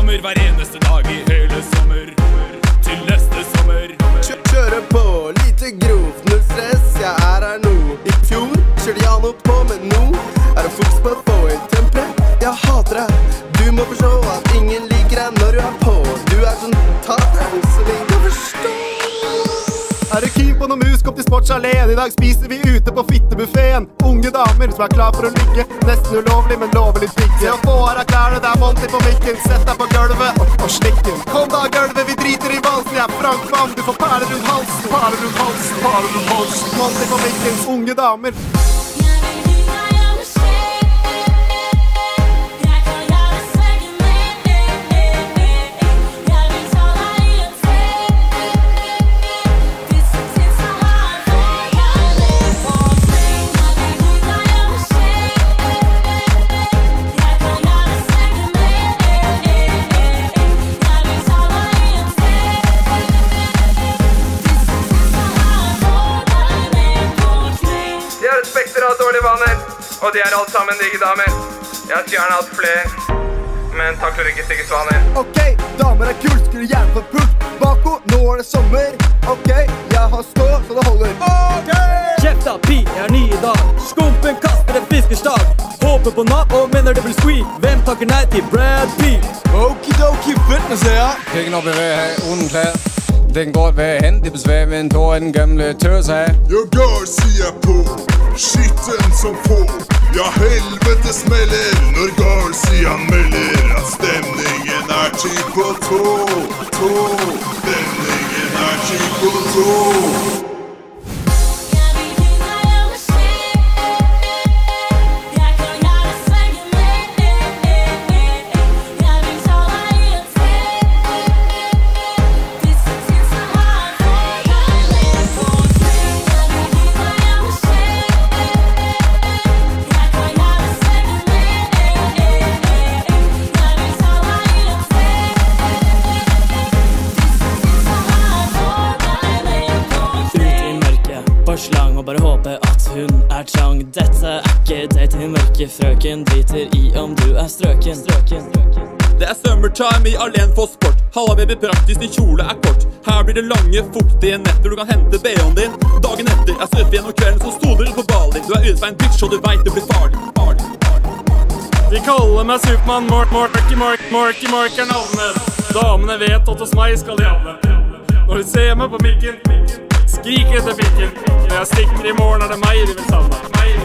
sommer hver eneste dag i hele sommer. Til neste sommer. Kjøre på, lite grovt, null stress, jeg her nå. I fjor kjørte jeg noe på, men nå det fokus på å få en temper. Jeg hater deg, du må forstå at ingen liker deg når du på. Du sånn tater, så lenge du forstår. Du keen på noe mus, kom til sports alene. I dag spiser vi ute på fittebuffeten. Unge damer som klar for å ligge. Nesten ulovlig, men lover litt digge. Se å få her klærne, det Monty på mikken. Sett deg på gulvet og slikk den. Kom da gulvet, vi driter i valsen. Jeg Frank Vam, du får perler rundt halsen. Perler rundt halsen, perler rundt halsen. Monty på mikken, unge damer. Spekter av dårlige vaner, og de alt sammen digge damer. Jeg skulle gjerne hatt flere, men takk for ikke stygge svaner. Ok, damer kult, skulle gjerne få pult. Bako, nå det sommer. Ok, jeg har stå, så det holder. Ok! Kjefta, pi, jeg ny i dag. Skumpen kaster en fiskestag. Håper på napp og mener det blir sweet. Hvem takker nei til Brad Pitt? Okidoki, fitness her. Kvikken op i vejr uden klær. Det kan godt være hendig besvær, men da den gamle tøs her. Jeg går, sier på, skitten som får. Ja, helvete smeller når går, sier han melder. At stemningen ti på tå, stemningen ti på tå. Slang og bare håpe at hun trang. Dette ikke dating i mørke frøken. Driter i om du strøken. Det summertime i Alen for sport. Halla baby, praktisk, din kjole kort. Her blir det lange, fuktige netter. Du kan hente BH-en din. Dagen etter surfer gjennom kvelden, så stoler du på Bali. Du utfein bitch, og du vet det blir farlig. De kaller meg Superman, Morky er navnet. Damene vet at hos meg skal de havne. Når du ser meg på mikken, skriker etter pikken. Når jeg stikker i morgen, det meg de vil savne.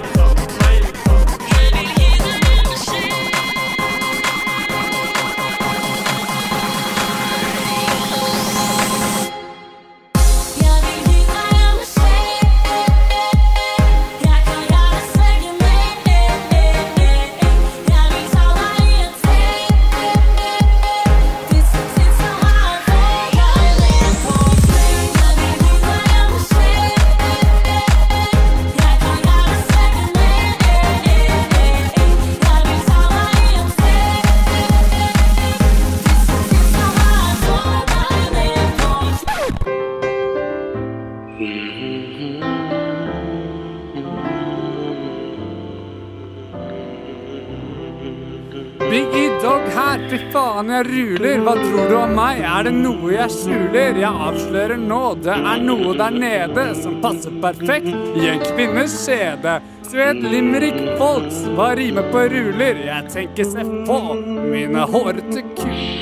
Biggie Dog her, fy faen jeg ruler. Hva tror du om meg? Det noe jeg skjuler? Jeg avslører nå, det noe der nede som passer perfekt i en kvinnes skjede. Svet limerick folks, hva rimer på ruler? Jeg tenker se på mine hårete kul.